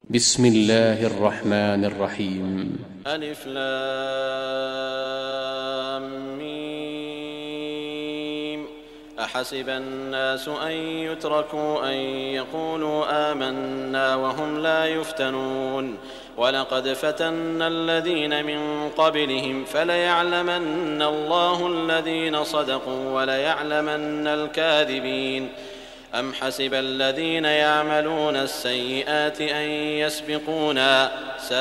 بسم الله الرحمن الرحيم. ألف لام ميم. أحسب الناس أن يتركوا أن يقولوا آمنا وهم لا يفتنون ولقد فتنا الذين من قبلهم فليعلمن الله الذين صدقوا وليعلمن الكاذبين. أم حسب الذين يعملون السيئات أن يسبقونا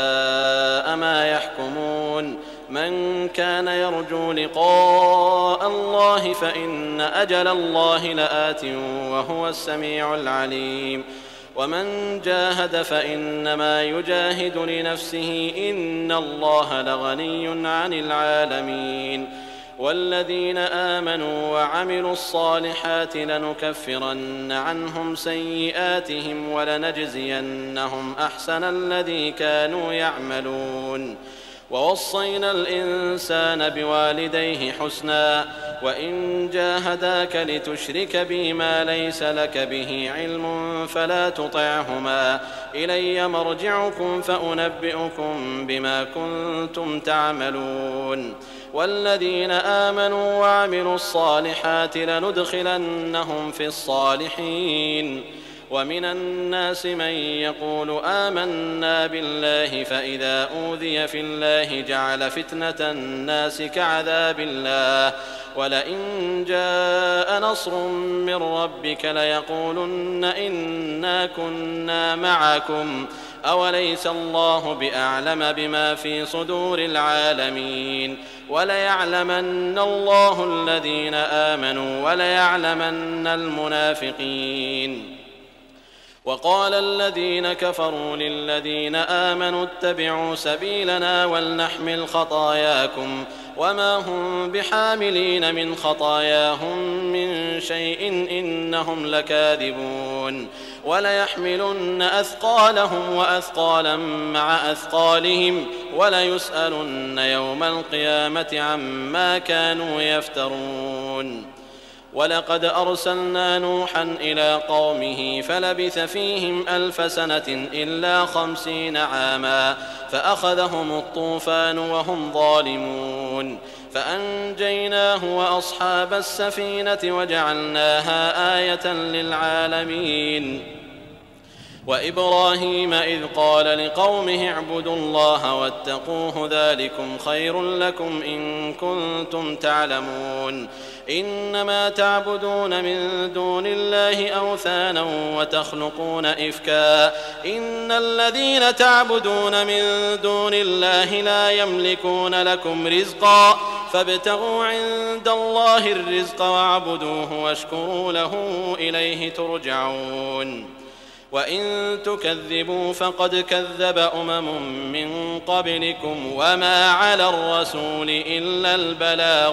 ساء ما يحكمون. من كان يرجو لقاء الله فإن أجل الله لآت وهو السميع العليم. ومن جاهد فإنما يجاهد لنفسه إن الله لغني عن العالمين. والذين آمنوا وعملوا الصالحات لنكفرن عنهم سيئاتهم ولنجزينهم أحسن الذي كانوا يعملون. ووصينا الإنسان بوالديه حسنا وإن جاهداك لتشرك بي ما ليس لك به علم فلا تطعهما إلي مرجعكم فأنبئكم بما كنتم تعملون. والذين آمنوا وعملوا الصالحات لندخلنهم في الصالحين. ومن الناس من يقول آمنا بالله فإذا أوذي في الله جعل فتنة الناس كعذاب الله ولئن جاء نصر من ربك ليقولن إنا كنا معكم أوليس الله بأعلم بما في صدور العالمين. وليعلمن الله الذين آمنوا وليعلمن المنافقين. وقال الذين كفروا للذين آمنوا اتبعوا سبيلنا ولنحمل خطاياكم وما هم بحاملين من خطاياهم من شيء إنهم لكاذبون. وليحملن أثقالهم وأثقالا مع أثقالهم وليسألن يوم القيامة عما كانوا يفترون. ولقد أرسلنا نوحا إلى قومه فلبث فيهم 1000 سنة إلا 50 عاما فأخذهم الطوفان وهم ظالمون فأنجيناه وأصحاب السفينة وجعلناها آية للعالمين. وإبراهيم إذ قال لقومه اعبدوا الله واتقوه ذلكم خير لكم إن كنتم تعلمون. إنما تعبدون من دون الله أوثانا وتخلقون إفكا إن الذين تعبدون من دون الله لا يملكون لكم رزقا فابتغوا عند الله الرزق واعبدوه واشكروا له إليه ترجعون. وإن تكذبوا فقد كذب من قبلكم وما على الرسول إلا البلاغ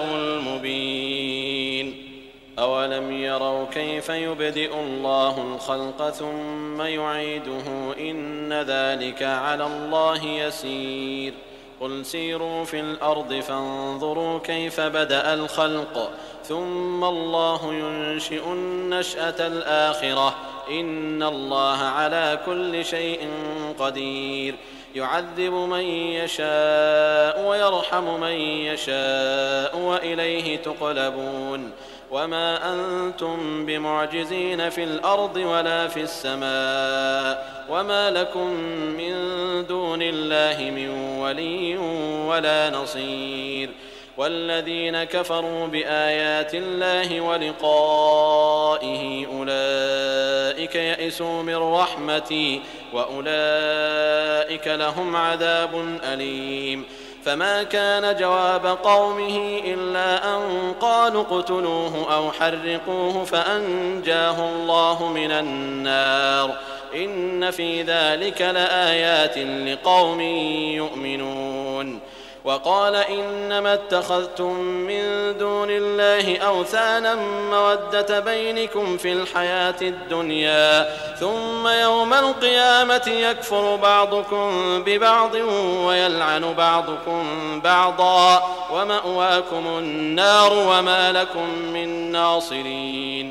المبين. أولم يروا كيف يبدئ الله الخلق ثم يعيده إن ذلك على الله يسير. قل سيروا في الأرض فانظروا كيف بدأ الخلق ثم الله ينشئ النشأة الآخرة إن الله على كل شيء قدير. يعذب من يشاء ويرحم من يشاء وإليه تقلبون. وما أنتم بمعجزين في الأرض ولا في السماء وما لكم من دون الله من ولي ولا نصير. والذين كفروا بآيات الله ولقائه أولئك يئسوا من رحمتي وأولئك لهم عذاب أليم. فما كان جواب قومه إلا أن قالوا اقتلوه أو حرقوه فأنجاه الله من النار إن في ذلك لآيات لقوم يؤمنون. وقال إنما اتخذتم من دون الله أوثانا مودة بينكم في الحياة الدنيا ثم يوم القيامة يكفر بعضكم ببعض ويلعن بعضكم بعضا ومأواكم النار وما لكم من ناصرين.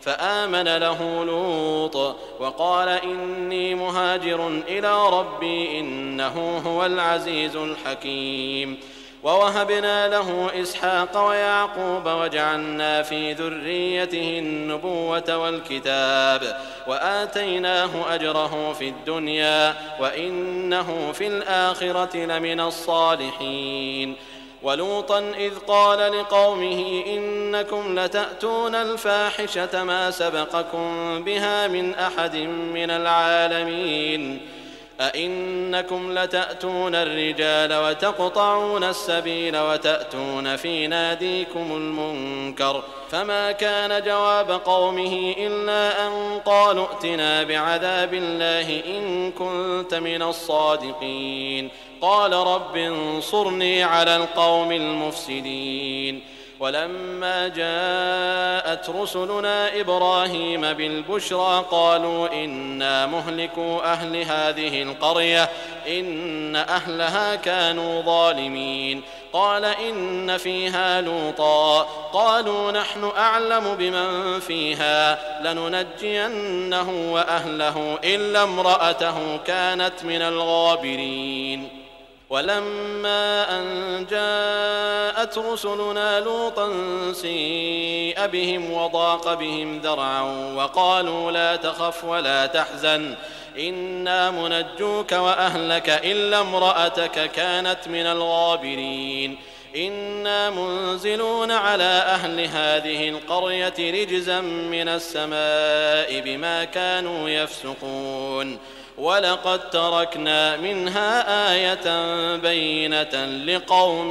فآمن له لوط وقال إني مهاجر إلى ربي إنه هو العزيز الحكيم. ووهبنا له إسحاق ويعقوب وجعلنا في ذريته النبوة والكتاب وآتيناه أجره في الدنيا وإنه في الآخرة لمن الصالحين. ولوطا إذ قال لقومه إنكم لتأتون الفاحشة ما سبقكم بها من أحد من العالمين أئنكم لتأتون الرجال وتقطعون السبيل وتأتون في ناديكم المنكر فما كان جواب قومه إلا أن قالوا ائتنا بعذاب الله إن كنت من الصادقين قال رب انصرني على القوم المفسدين. ولما جاءت رسلنا إبراهيم بالبشرى قالوا إنا مهلكو أهل هذه القرية إن أهلها كانوا ظالمين قال إن فيها لوطا قالوا نحن أعلم بمن فيها لننجينه وأهله إلا امرأته كانت من الغابرين. ولما أن جاءت رسلنا لوطا سيء بهم وضاق بهم ذرعا وقالوا لا تخف ولا تحزن إنا منجوك وأهلك إلا امرأتك كانت من الغابرين إنا منزلون على أهل هذه القرية رجزا من السماء بما كانوا يفسقون ولقد تركنا منها آية بينة لقوم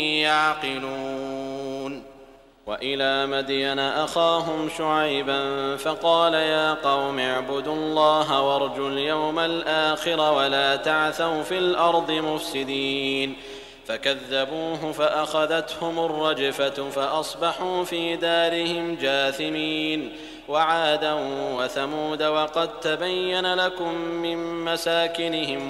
يعقلون. وإلى مدين أخاهم شعيبا فقال يا قوم اعبدوا الله وارجوا اليوم الآخر ولا تعثوا في الأرض مفسدين فكذبوه فأخذتهم الرجفة فأصبحوا في دارهم جاثمين. وعادا وثمود وقد تبين لكم من مساكنهم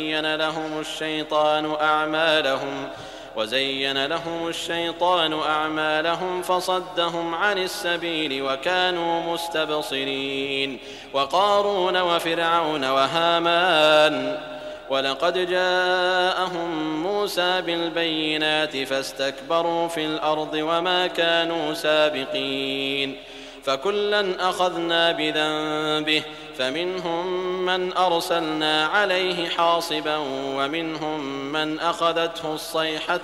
وزين لهم الشيطان أعمالهم فصدهم عن السبيل وكانوا مستبصرين. وقارون وفرعون وهامان ولقد جاءهم موسى بالبينات فاستكبروا في الأرض وما كانوا سابقين فكلا أخذنا بذنبه فمنهم من أرسلنا عليه حاصبا ومنهم من أخذته الصيحة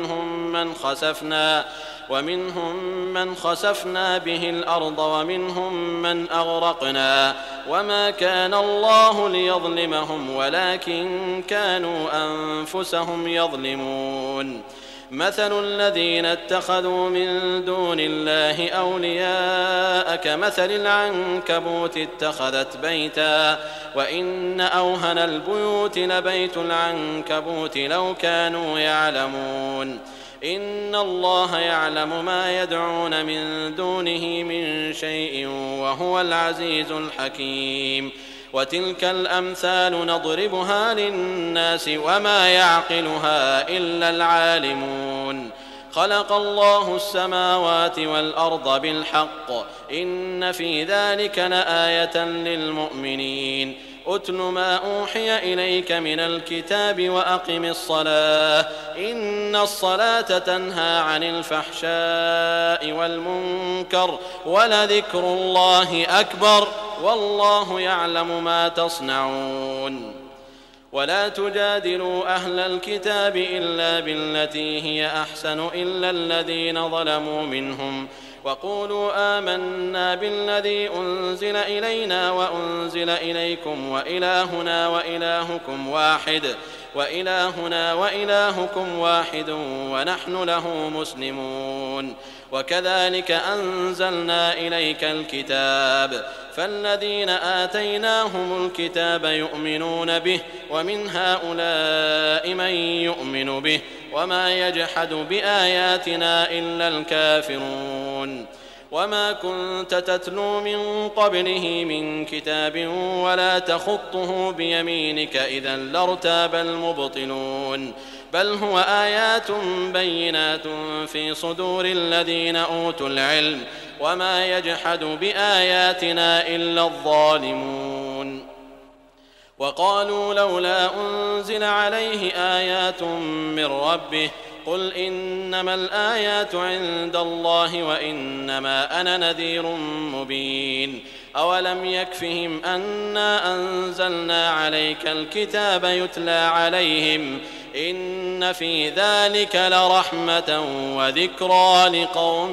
ومنهم من خسفنا به الأرض ومنهم من أغرقنا وما كان الله ليظلمهم ولكن كانوا أنفسهم يظلمون. مثل الذين اتخذوا من دون الله أولياء كمثل العنكبوت اتخذت بيتا وإن أوهن البيوت لبيت العنكبوت لو كانوا يعلمون. إن الله يعلم ما يدعون من دونه من شيء وهو العزيز الحكيم. وتلك الأمثال نضربها للناس وما يعقلها إلا العالمون. خلق الله السماوات والأرض بالحق إن في ذلك لآية للمؤمنين. أتل ما أوحي إليك من الكتاب وأقم الصلاة إن الصلاة تنهى عن الفحشاء والمنكر ولذكر الله أكبر والله يعلم ما تصنعون. ولا تجادلوا أهل الكتاب إلا بالتي هي أحسن إلا الذين ظلموا منهم وقولوا آمنا بالذي أنزل إلينا وأنزل إليكم وإلهنا وإلهكم واحد ونحن له مسلمون. وكذلك أنزلنا إليك الكتاب فالذين آتيناهم الكتاب يؤمنون به ومن هؤلاء من يؤمن به وما يجحد بآياتنا إلا الكافرون. وما كنت تتلو من قبله من كتاب ولا تخطه بيمينك إذا لارتاب المبطلون بل هو آيات بينات في صدور الذين أوتوا العلم وما يجحد بآياتنا إلا الظالمون. وقالوا لولا أنزل عليه آيات من ربه قل إنما الآيات عند الله وإنما أنا نذير مبين. أولم يكفهم أنا أنزلنا عليك الكتاب يتلى عليهم إن في ذلك لرحمة وذكرى لقوم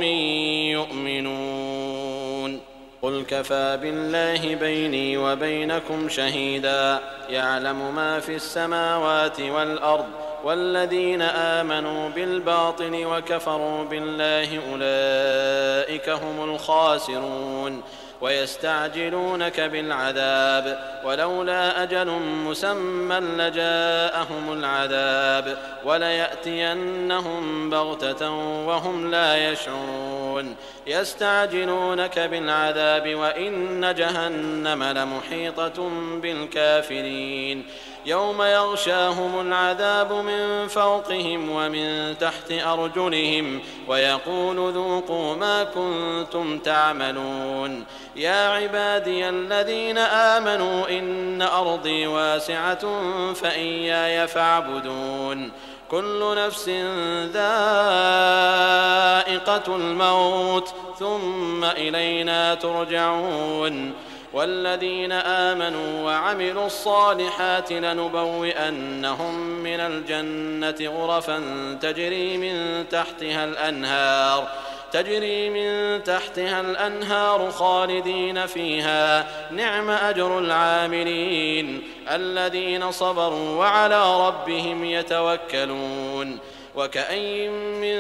يؤمنون. قل كفى بالله بيني وبينكم شهيدا يعلم ما في السماوات والأرض والذين آمنوا بالباطل وكفروا بالله أولئك هم الخاسرون. ويستعجلونك بالعذاب ولولا أجل مسمى لجاءهم العذاب وليأتينهم بغتة وهم لا يشعرون. يستعجلونك بالعذاب وإن جهنم لمحيطة بالكافرين يوم يغشاهم العذاب من فوقهم ومن تحت أرجلهم ويقول ذوقوا ما كنتم تعملون. يا عبادي الذين آمنوا إن أرضي واسعة فإياي فاعبدون. كل نفس ذائقة الموت ثم إلينا ترجعون. والذين آمنوا وعملوا الصالحات لنبوئنهم من الجنة غرفا تجري من تحتها الأنهار خالدين فيها نعم أجر العاملين الذين صبروا وعلى ربهم يتوكلون. وكأين من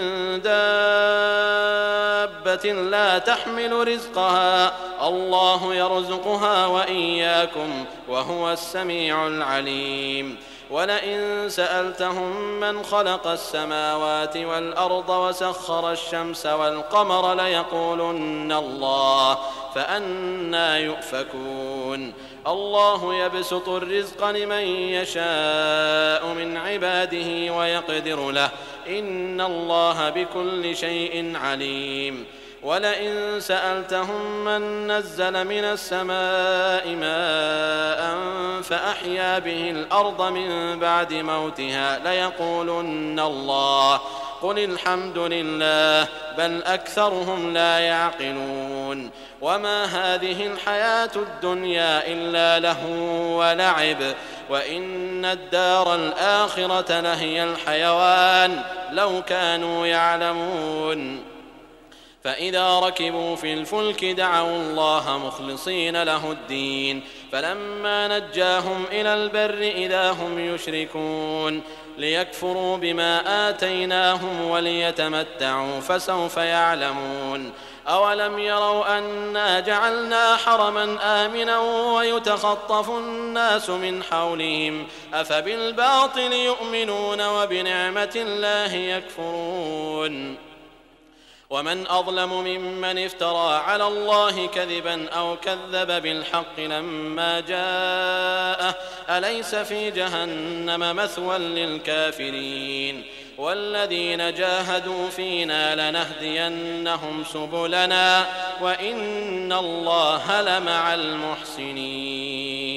دابة لا تحمل رزقها الله يرزقها وإياكم وهو السميع العليم. ولئن سألتهم من خلق السماوات والأرض وسخر الشمس والقمر ليقولن الله فأنى يؤفكون. الله يبسط الرزق لمن يشاء من عباده ويقدر له إن الله بكل شيء عليم. ولئن سألتهم من نزل من السماء ماء فأحيا به الأرض من بعد موتها ليقولن الله قل الحمد لله بل أكثرهم لا يعقلون. وما هذه الحياة الدنيا إلا لهو ولعب وإن الدار الآخرة لهي الحيوان لو كانوا يعلمون. فإذا ركبوا في الفلك دعوا الله مخلصين له الدين فلما نجاهم إلى البر إذا هم يشركون ليكفروا بما آتيناهم وليتمتعوا فسوف يعلمون. أولم يروا أنا جعلنا حرما آمنا ويتخطف الناس من حولهم أفبالباطل يؤمنون وبنعمة الله يكفرون. ومن أظلم ممن افترى على الله كذبا أو كذب بالحق لما جاءه أليس في جهنم مثوى للكافرين. والذين جاهدوا فينا لنهدينهم سبلنا وإن الله لمع المحسنين.